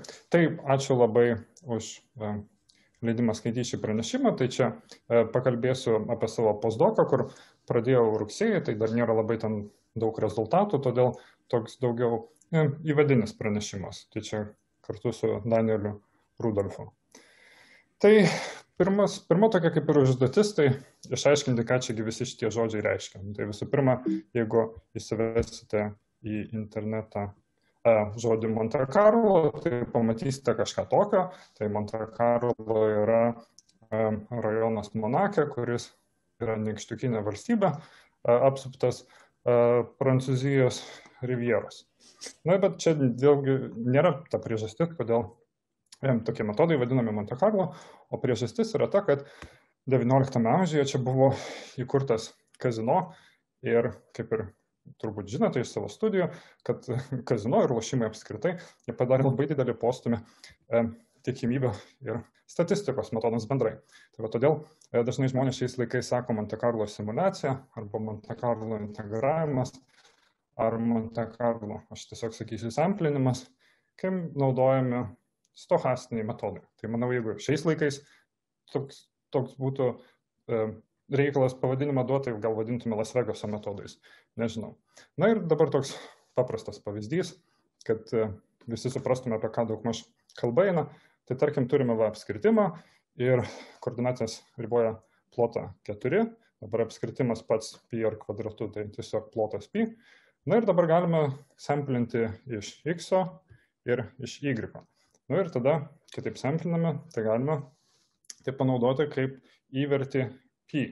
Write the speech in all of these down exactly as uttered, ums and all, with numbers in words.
Taip, ačiū labai už leidimą skaityti šį pranešimą. Tai čia pakalbėsiu apie savo postdoką, kur pradėjau rugsėjį, tai dar nėra labai ten daug rezultatų, todėl toks daugiau įvadinis pranešimas. Tai čia kartu su Danieliu Rudolfu. Tai pirmas, pirma tokia kaip ir užduotis, tai išaiškinti, ką čiagi visi šitie žodžiai reiškia. Tai visų pirma, jeigu įsivesite į internetą žodį Monte Carlo, tai pamatysite kažką tokio. Tai Monte Carlo yra rajonas Monake, kuris yra nykštukinė valstybė, apsuptas Prancūzijos rivjeros. Na, bet čia vėlgi nėra ta priežastis, kodėl tokie metodai vadinami Monte Carlo, o priežastis yra ta, kad devynioliktame amžiuje čia buvo įkurtas kazino ir kaip ir turbūt žinote iš savo studijų, kad kazino ir lošimai apskritai jie padarė labai didelį postūmį e, tikimybę ir statistikos metodams bendrai. Tai va, todėl e, dažnai žmonės šiais laikais sako Monte Carlo simulacija arba Monte Carlo integravimas ar Monte Carlo, aš tiesiog sakysiu, samplinimas, kai naudojami stochastiniai metodai. Tai manau, jeigu šiais laikais toks, toks būtų e, reikalas pavadinimą duoti, gal vadintume Las Vegaso metodais. Nežinau. Na ir dabar toks paprastas pavyzdys, kad visi suprastume, apie ką daugmaž kalba eina. Tai tarkim turime va apskritimą ir koordinatės riboja plotą keturi, dabar apskritimas pats pi ar kvadratu, tai tiesiog plotas pi. Na ir dabar galime samplinti iš x ir iš y. Na ir tada, kitaip sampliname, tai galime tai panaudoti kaip įvertį pi.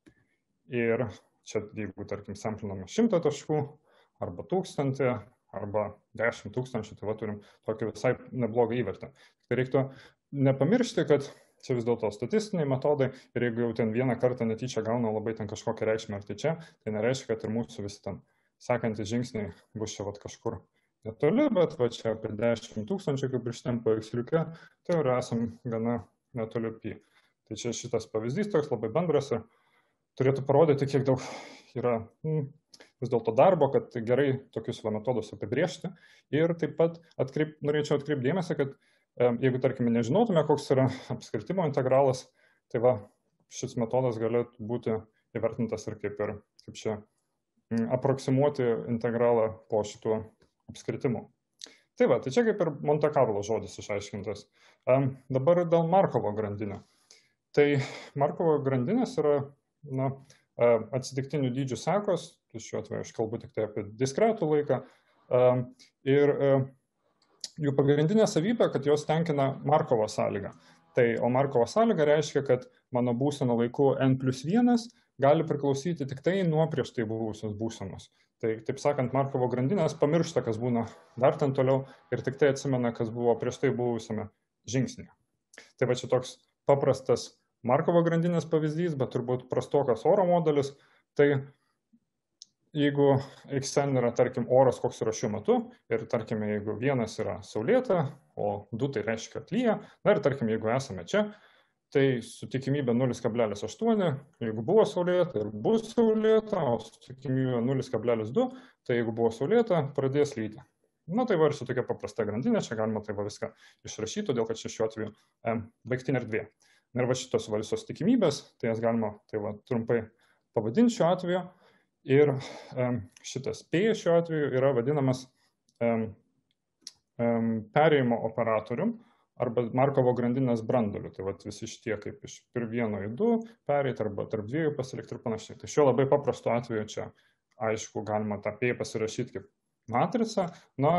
Ir čia, jeigu, tarkim, sampliname šimtą taškų, arba tūkstantį, arba dešimt tūkstančių, tai va turim tokį visai neblogą įvertį. Tai reiktų nepamiršti, kad čia vis dėlto statistiniai metodai ir jeigu jau ten vieną kartą netyčia gauna labai ten kažkokią reikšmę ar tai čia, tai nereiškia, kad ir mūsų visi ten sekantys žingsniai bus čia vat kažkur netoli, bet va čia apie dešimt tūkstančių, kaip ir šitam paveiksliuke, tai jau esam gana netoli pi. Tai čia šitas pavyzdys toks labai bendras ir turėtų parodyti, kiek daug yra hmm, vis dėlto darbo, kad gerai tokius va metodus apibriežti. Ir taip pat atkreip, norėčiau atkreipti dėmesį, kad e, jeigu, tarkime, nežinotume, koks yra apskritimo integralas, tai va, šis metodas galėtų būti įvertintas ir kaip, ir, kaip čia m, aproksimuoti integralą po šituo apskritimu. Tai va, tai čia kaip ir Monte Carlo žodis išaiškintas. E, dabar dėl Markovo grandinio. Tai Markovo grandinės yra na, atsitiktinių dydžių sekos, šiuo atveju aš kalbu tik tai apie diskretų laiką, ir jų pagrindinė savybė, kad jos tenkina Markovo sąlygą. Tai, o Markovo sąlyga reiškia, kad mano būsena laiku n plus vienas gali priklausyti tik tai nuo prieš tai buvusios būsenos. Tai, taip sakant, Markovo grandinės pamiršta, kas būna dar ten toliau ir tik tai atsimena, kas buvo prieš tai buvusiame žingsnėje. Tai va čia toks paprastas Markovo grandinės pavyzdys, bet turbūt prastokas oro modelis, tai jeigu xn yra, tarkim, oras, koks yra šiuo metu, ir, tarkim, jeigu vienas yra saulėta, o du tai reiškia, kad lyja, na ir, tarkim, jeigu esame čia, tai su tikimybė nulis kablelis aštuoni, jeigu buvo saulėta ir bus saulėta, o su tikimybė nulis kablelis du, tai jeigu buvo saulėta, pradės lyti. Na tai va ir su tokia paprasta grandinė, čia galima tai va viską išrašyti, todėl kad čia šiuo atveju e, baigtinė erdvė. Ir va šitos va visos tikimybės, tai jas galima tai va trumpai pavadinti šiuo atveju. Ir um, šitas P šiuo atveju yra vadinamas um, um, perėjimo operatorium arba Markovo grandinės branduoliu. Tai va visi šitie kaip iš per vieno į du pereiti arba tarp dviejų pasilikti ir panašiai. Tai šiuo labai paprastu atveju čia aišku galima tą P pasirašyti kaip matricą. Na,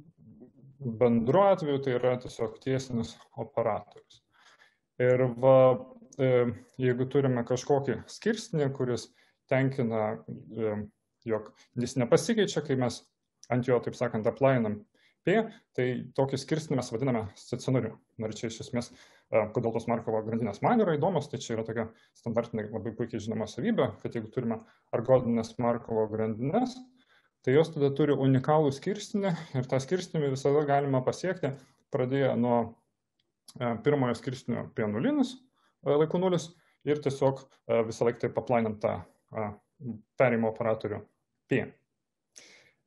bendru atveju tai yra tiesiog tiesinis operatorius. Ir va, jeigu turime kažkokį skirstinį, kuris tenkina, jog jis nepasikeičia, kai mes ant jo, taip sakant, aplainam P, tai tokį skirstinį mes vadiname stacionariu. Ir čia iš esmės, kodėl tos Markovo grandinės man yra įdomios, tai čia yra tokia standartinė labai puikiai žinoma savybė, kad jeigu turime argodinės Markovo grandinės, tai jos tada turi unikalų skirstinį ir tą skirstinį visada galima pasiekti, pradėję nuo pirmojo skirstinio prie nulinis, laikų nulis, ir tiesiog visą laiką taip aplainant tą perėjimo operatorių P.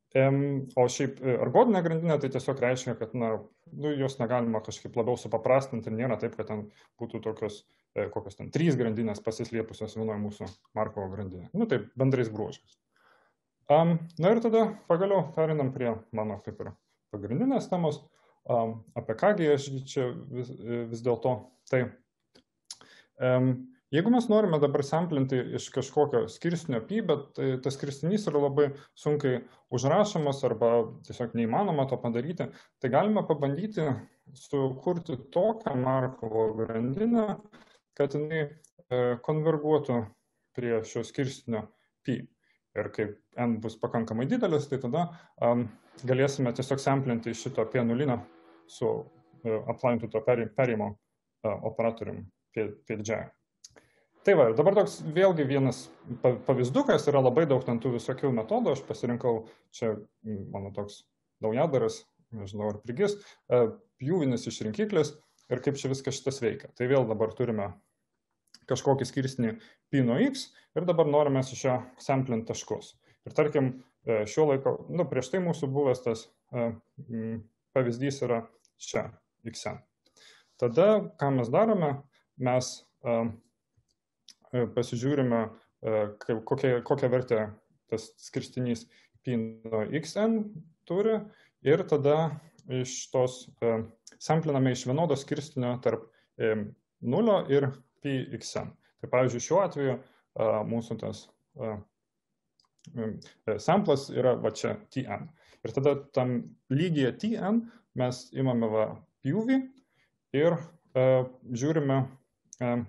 O šiaip ergodinė grandinė tai tiesiog reiškia, kad na, nu, jos negalima kažkaip labiau supaprastinti ir nėra taip, kad ten būtų tokios, kokios ten trys grandinės pasislėpusios vienoje mūsų Markovo grandinė. Nu taip, bendrais bruožais. Um, na ir tada pagaliau perinam prie mano kaip ir pagrindinės temos, um, apie kągi aš čia vis, vis dėlto. Tai um, jeigu mes norime dabar samplinti iš kažkokio skirstinio pi, bet tai, tas skirstinys yra labai sunkiai užrašomas arba tiesiog neįmanoma to padaryti, tai galime pabandyti sukurti tokią Markovo grandinę, kad jinai e, konverguotų prie šio skirstinio pi. Ir kaip n bus pakankamai didelis, tai tada um, galėsime tiesiog samplinti šito p nulinio su uh, aplaintų to perėjimo uh, operatorium p didžiąją. Tai va, dabar toks vėlgi vienas pavyzdukas, yra labai daug ten tų visokių metodų, aš pasirinkau čia mano toks naujadaras, nežinau ar prigis, uh, pjūvinis išrinkiklis ir kaip čia viskas šitas veikia. Tai vėl dabar turime kažkokį skirstinį pi nuo x ir dabar norime iš jo samplinti taškus. Ir tarkim, šiuo laiku, nu, prieš tai mūsų buvęs tas uh, pavyzdys yra čia, xn. Tada, ką mes darome, mes uh, pasižiūrime, uh, kaip, kokia, kokią vertę tas skirstinys pi nuo xn turi ir tada iš tos uh, sampliname iš vienodo skirstinio tarp um, nulio ir pi xn. Tai pavyzdžiui, šiuo atveju uh, mūsų tas uh, samplas yra va čia tn. Ir tada tam lygyje tn mes imame va pjūvį ir uh, žiūrime uh,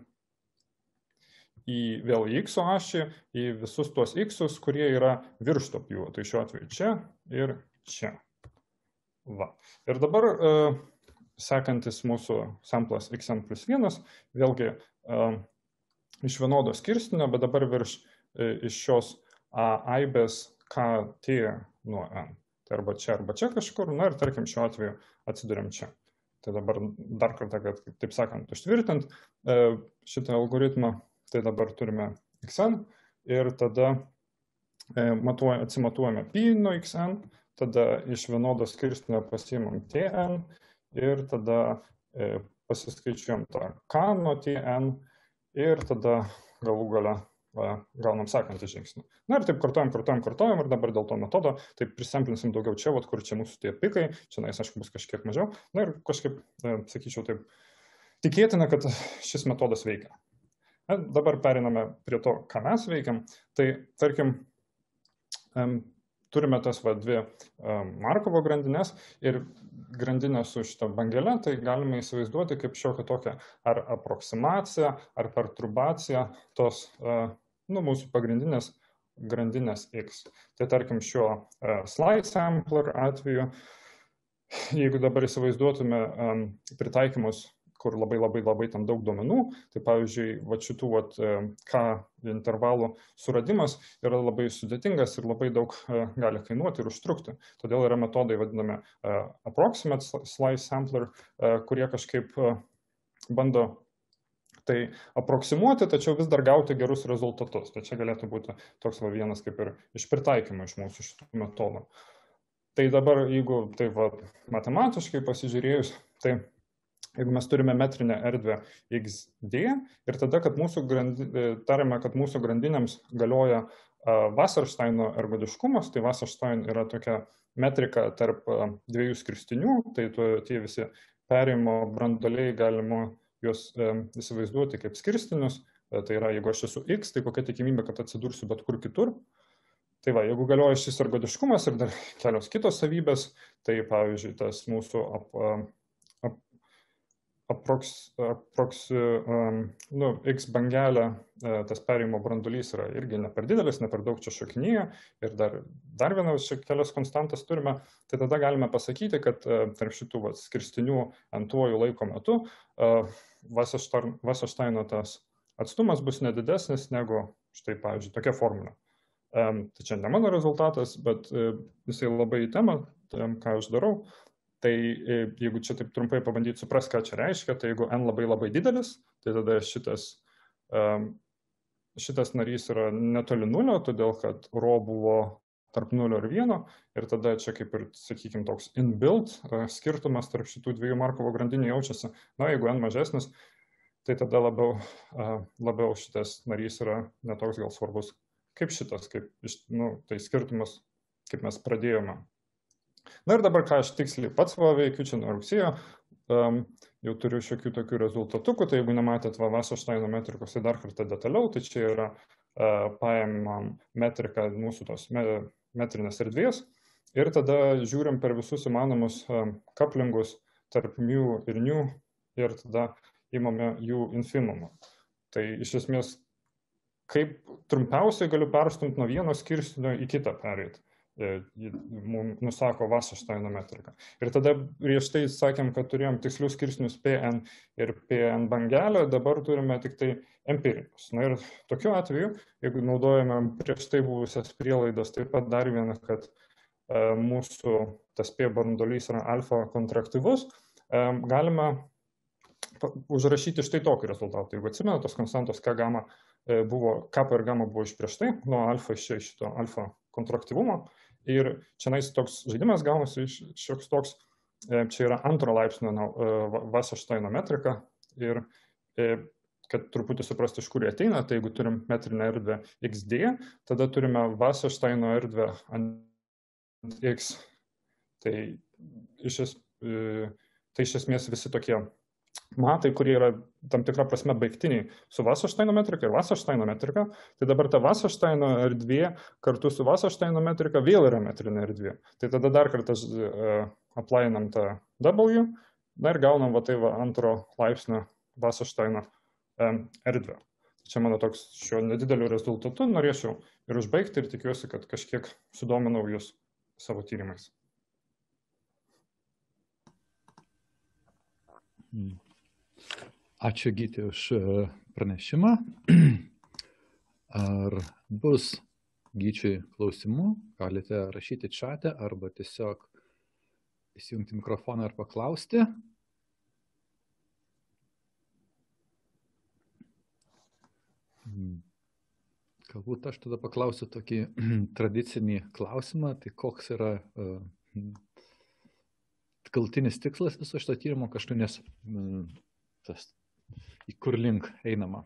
į vėl į x ašį, į visus tuos x-us, kurie yra virš to pjūvio. Tai šiuo atveju čia ir čia. Va. Ir dabar uh, sekantis mūsų samplas xn plus vienas, vėlgi uh, iš vienodo skirstinio, bet dabar virš uh, iš šios uh, aibės kt nuo n. Tai arba čia, arba čia kažkur, na ir tarkim šiuo atveju atsiduriam čia. Tai dabar dar kartą, kad taip sakant, užtvirtint uh, šitą algoritmą, tai dabar turime xn ir tada uh, matuoja, atsimatuojame pi nuo xn, tada iš vienodo skirstinio pasiimam tn, ir tada e, pasiskaičiuojam tą k nuo tn ir tada galų gale va, gaunam sekantį žingsnį. Na ir taip kartuojam, kartuojam, kartuojam ir dabar dėl to metodo taip prisamplinsim daugiau čia, vat, kur čia mūsų tie pikai, čia nais, aišku, bus kažkiek mažiau. Na ir kažkaip, e, sakyčiau, taip tikėtina, kad šis metodas veikia. Na, dabar periname prie to, ką mes veikiam. Tai tarkim, e, turime tas va, dvi um, Markovo grandinės ir grandinę su šito bangelė, tai galime įsivaizduoti kaip šiokią tokią ar aproksimaciją, ar perturbaciją tos uh, nu, mūsų pagrindinės grandinės x. Tai tarkim šiuo uh, slide sampler atveju, jeigu dabar įsivaizduotume um, pritaikymus, kur labai labai labai tam daug duomenų, tai pavyzdžiui, va šitų vat, k intervalų suradimas yra labai sudėtingas ir labai daug gali kainuoti ir užtrukti. Todėl yra metodai vadinami uh, approximate slice sampler, uh, kurie kažkaip uh, bando tai aproksimuoti, tačiau vis dar gauti gerus rezultatus. Tai čia galėtų būti toks va, vienas kaip ir iš pritaikymų iš mūsų šitų metodų. Tai dabar, jeigu tai va, matematiškai pasižiūrėjus, tai jeigu mes turime metrinę erdvę xd ir tada, kad mūsų grandi, tarėme, kad mūsų grandinėms galioja uh, Wassersteino ergodiškumas, tai Wasserstein yra tokia metrika tarp uh, dviejų skirstinių, tai tu, tie visi perėjimo branduoliai galima juos uh, įsivaizduoti kaip skirstinius, uh, tai yra, jeigu aš esu x, tai kokia tikimybė, kad atsidursiu bet kur kitur. Tai va, jeigu galioja šis ergodiškumas ir dar kelios kitos savybės, tai pavyzdžiui, tas mūsų ap, uh, aproks, aproks, um, nu, x bangelė, tas perėjimo branduolys yra irgi ne per didelis, ne per daug čia šokinėja ir dar, dar vienas kelias konstantas turime, tai tada galime pasakyti, kad uh, tarp šitų va, skirstinių antuoju laiko metu uh, Wassersteino tas atstumas bus nedidesnis negu štai, pavyzdžiui, tokia formulė. Um, tai čia ne mano rezultatas, bet uh, jisai labai į temą, um, ką aš darau. Tai jeigu čia taip trumpai pabandyti suprasti, ką čia reiškia, tai jeigu n labai labai didelis, tai tada šitas, um, šitas narys yra netoli nulio, todėl kad rho buvo tarp nulio ir vieno, ir tada čia kaip ir, sakykime, toks inbuilt skirtumas tarp šitų dviejų Markovo grandinių jaučiasi. Na, jeigu n mažesnis, tai tada labiau, labiau šitas narys yra netoks gal svarbus kaip šitas, kaip, nu, tai skirtumas, kaip mes pradėjome. Na ir dabar, ką aš tiksliai pats va veikiu, čia nuo rugsėjo, um, jau turiu šiokių tokių rezultatukų, tai jeigu nematėt va Wassersteino metrikos, tai dar kartą detaliau, tai čia yra uh, paėmam metriką mūsų tos me, metrinės erdvės ir tada žiūrim per visus įmanomus um, kaplingus tarp mu ir nu ir tada įmame jų infimumą. Tai iš esmės, kaip trumpiausiai galiu perstumti nuo vieno skirstinio į kitą pereiti, mums nusako Wassersteino metrika. Ir tada prieš tai sakėm, kad turėjom tikslius skirsnius Pn ir Pn bangelę, dabar turime tik tai empirinius. Na ir tokiu atveju, jeigu naudojame prieš tai buvusias prielaidas, taip pat dar vieną, kad uh, mūsų tas P branduolys yra alfa kontraktyvus, um, galima užrašyti štai tokį rezultatą. Jeigu atsimena, tos konstantos K gamma buvo, kappa ir gamma buvo iš prieš tai, nuo alfa iš šito alfa kontraktyvumo. Ir čia toks žaidimas gaunasi šioks toks, čia yra antro laipsnio Wassersteino metrika. Ir kad truputį suprasti, iš kur jie ateina, tai jeigu turim metrinę erdvę X D, tada turime Wassersteino erdvę ant X. Tai iš, es, tai iš esmės visi tokie matai, kurie yra tam tikrą prasme baigtiniai su Wassersteino metrika ir Wassersteino metrika, tai dabar ta Wassersteino erdvė kartu su Wassersteino metrika vėl yra metrinė erdvė. Tai tada dar kartą uh, aplainam tą W, na ir gaunam va tai va antro laipsnio Wassersteino um, erdvę. Čia mano toks šiuo nedideliu rezultatu norėčiau ir užbaigti ir tikiuosi, kad kažkiek sudominau jūs savo tyrimais. Ačiū Gyti už pranešimą. Ar bus Gyčiui klausimų, galite rašyti čate arba tiesiog įsijungti mikrofoną ir paklausti. Galbūt aš tada paklausiu tokį tradicinį klausimą, tai koks yra uh, galutinis tikslas viso šito tyrimo kažkainės mm, tas, į kur link einama?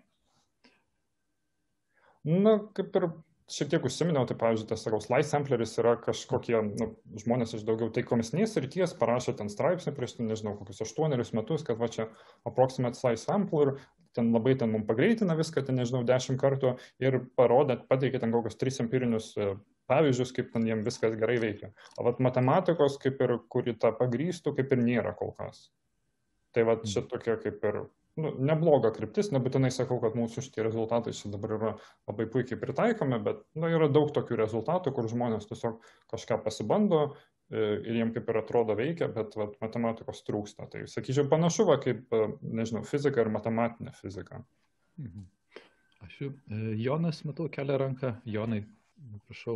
Na, kaip ir šiek tiek užsiminiau, tai pavyzdžiui, tas, sakau, slice sampleris yra kažkokie nu, žmonės iš daugiau taikomesnės srities parašė ten straipsnį prieš, nežinau, kokius aštuonerius metus, kad va čia approximate slice sample ir ten labai ten mums pagreitina viską, ten nežinau, dešimt kartų ir parodė, pateikė ten kokius tris empirinius pavyzdžius, kaip ten jiem viskas gerai veikia. O vat matematikos, kaip ir, kuri tą pagrįstų, kaip ir nėra kol kas. Tai vat čia tokia kaip ir nu, nebloga kryptis, nebūtinai sakau, kad mūsų šitie rezultatai čia dabar yra labai puikiai pritaikomi, bet nu, yra daug tokių rezultatų, kur žmonės tiesiog kažką pasibando ir jiem kaip ir atrodo veikia, bet vat, matematikos trūksta. Tai sakyčiau, panašu, va, kaip, nežinau, fizika ir matematinė fizika. Mhm. Ačiū. Jonas, matau, kelia ranką. Jonai, prašau.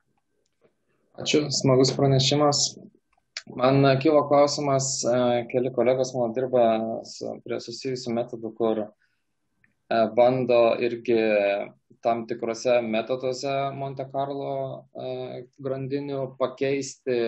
Ačiū, smagus pranešimas. Man kilo klausimas, keli kolegos mano dirba su, prie susijusių metodų, kur bando irgi tam tikrose metoduose Monte Carlo grandinių pakeisti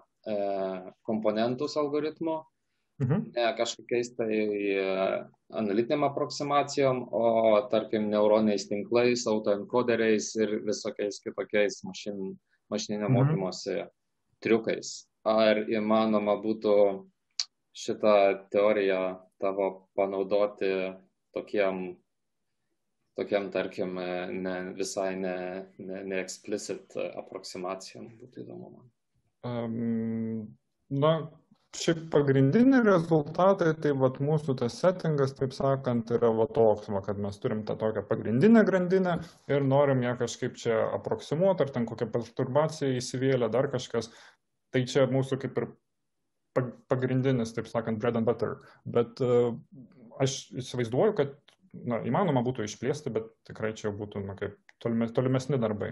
komponentus algoritmų, mhm. ne kažkokiais tai analitiniam aproksimacijom, o tarkim neuroniniais tinklais, autoenkoderiais ir visokiais kitokiais mašin, mašininio mhm. mokymosi triukais. Ar įmanoma būtų šitą teoriją tavo panaudoti tokiem, tokiem tarkim, ne, visai ne, ne, ne explicit aproksimacijom, būtų įdomu man. Um, na, šiaip pagrindiniai rezultatai, tai vat mūsų tas settingas, taip sakant, yra va toks, va, kad mes turim tą tokią pagrindinę grandinę ir norim ją kažkaip čia aproksimuoti, ar ten kokią perturbaciją įsivėlę, dar kažkas. Tai čia mūsų kaip ir pagrindinis, taip sakant, bread and butter. Bet uh, aš įsivaizduoju, kad na, įmanoma būtų išplėsti, bet tikrai čia būtų na, kaip tolimes, tolimesni darbai.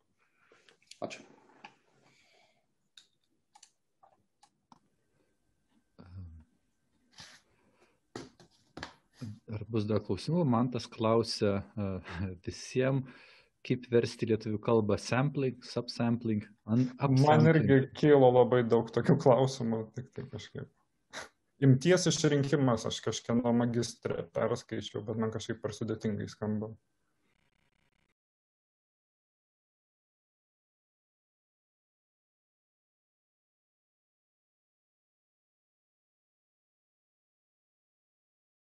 Ačiū. Ar bus dar klausimų? Man tas klausia uh, visiems, kaip versti lietuvių kalbą sampling, subsampling, Man upsampling. irgi kilo labai daug tokių klausimų, tik tai kažkaip. Imties išrinkimas, aš kažkieno magistrę perskaičiau, bet man kažkaip per sudėtingai skamba.